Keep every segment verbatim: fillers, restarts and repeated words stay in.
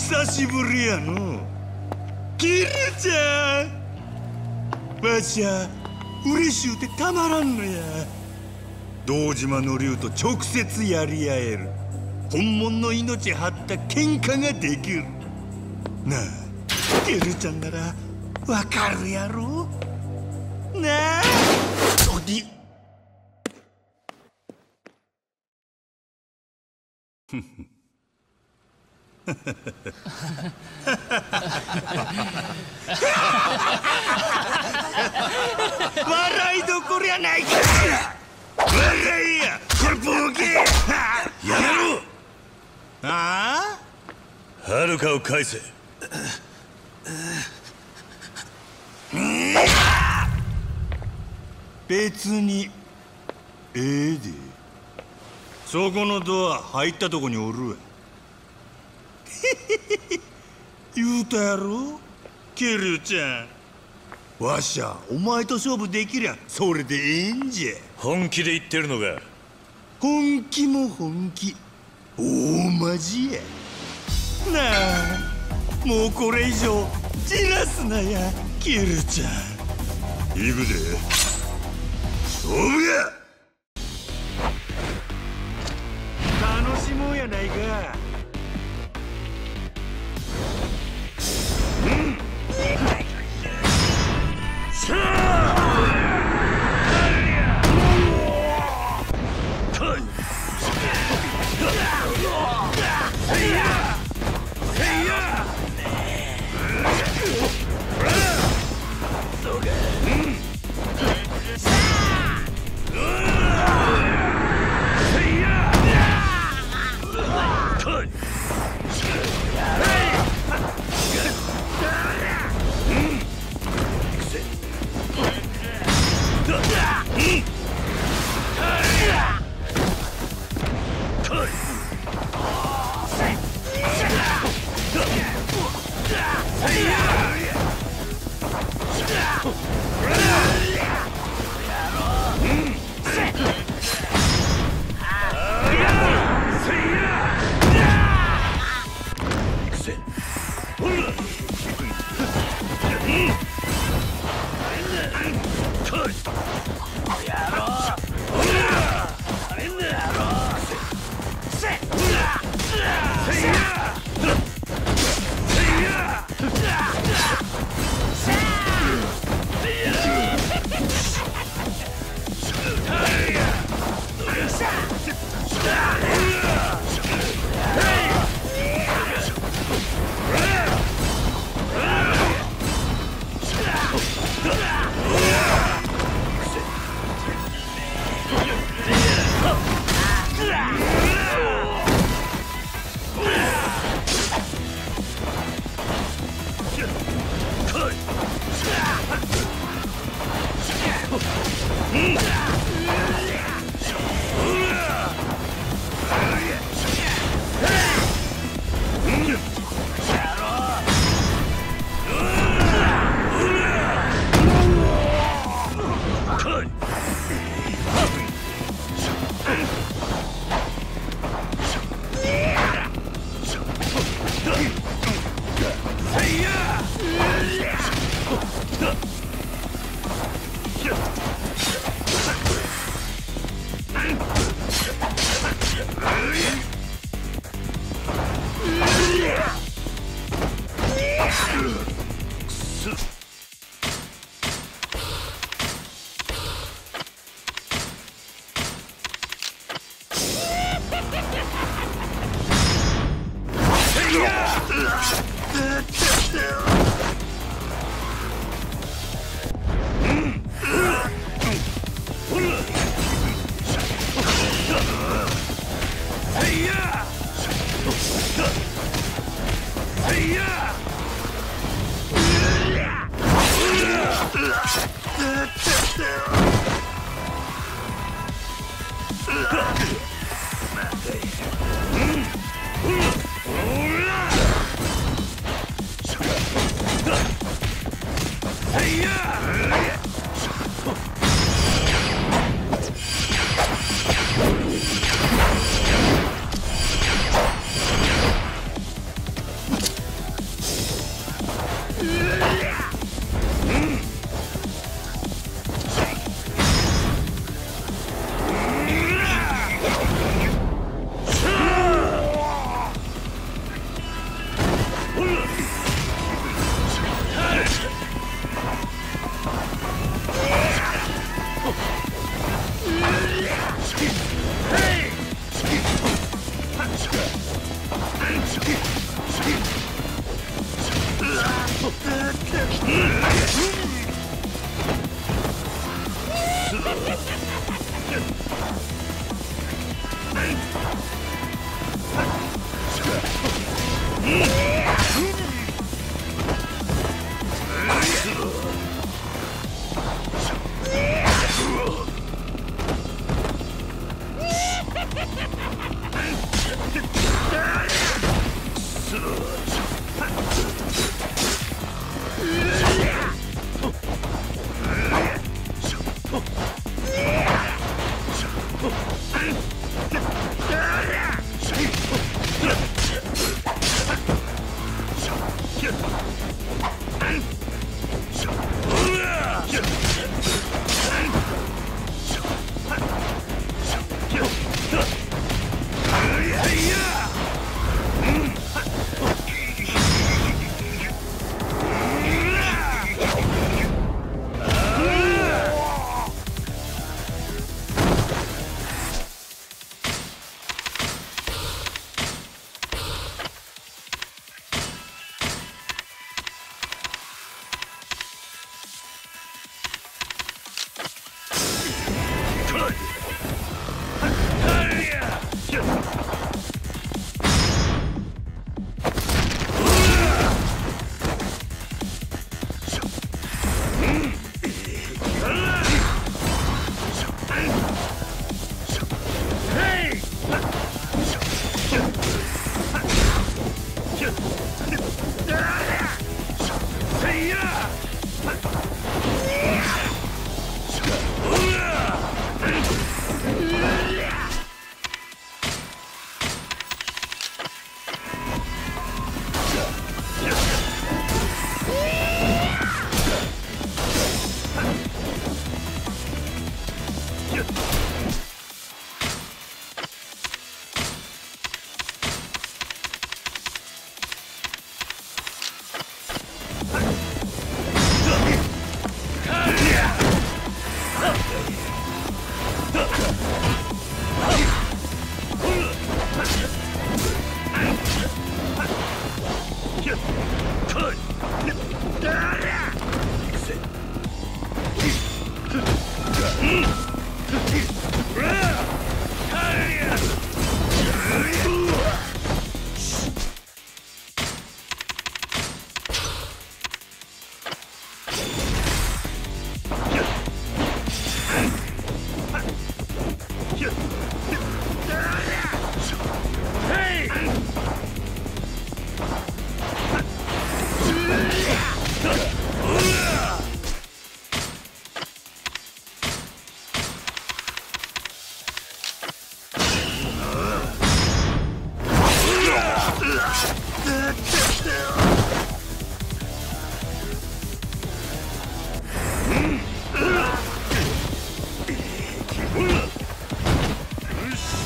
久しぶりやの。キルちゃん、わしゃ嬉しゅうてたまらんのや。堂島の竜と直接やり合える本物の命張った喧嘩ができるなあ。キルちゃんならわかるやろなあ。おり笑いどころやないか。笑いやこれボケやめろ。ああ、はるかを返せ。別にええで。そこのドア入ったとこにおるわ。言うたやろキルちゃん。わしゃお前と勝負できりゃそれでええんじゃ。 本気で言ってるのか。 本気も本気、大マジやなあ。もうこれ以上じらすなやキルちゃん。行くで。勝負や。楽しもうやないか。うん。しゃあ。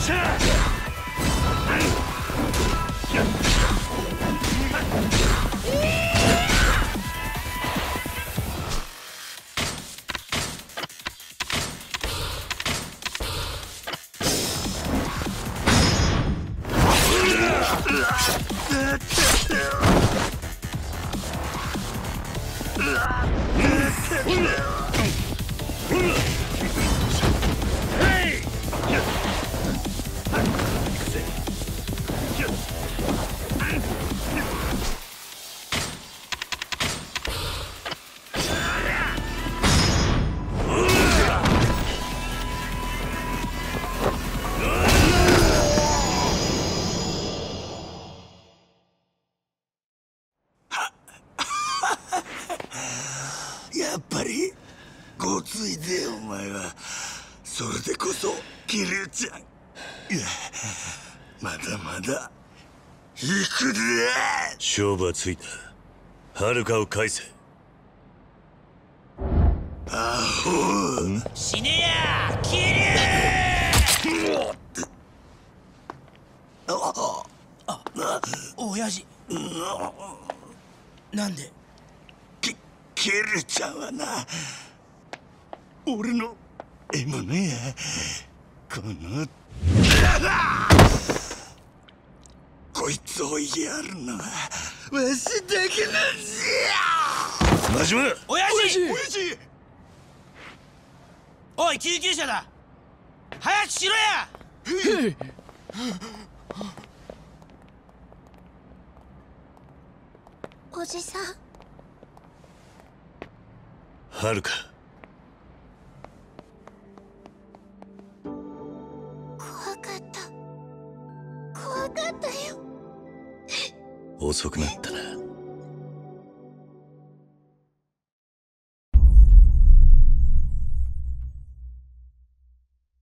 やっぱりごついでお前は。それでこそキリュウちゃん。いや、まだまだ行くで。 勝負はついた。遥かを返せ。 アホ。 死ねやキリュウ。あ、親父。なんで？ キキリュウちゃんはな、俺の獲物や。このこいつをやるのはわしだけなんじゃ。 真島。 親父。 親父。 おい救急車だ。早くしろや。 おじさん。 遥か。 怖かった。怖かったよ。 遅くなったな。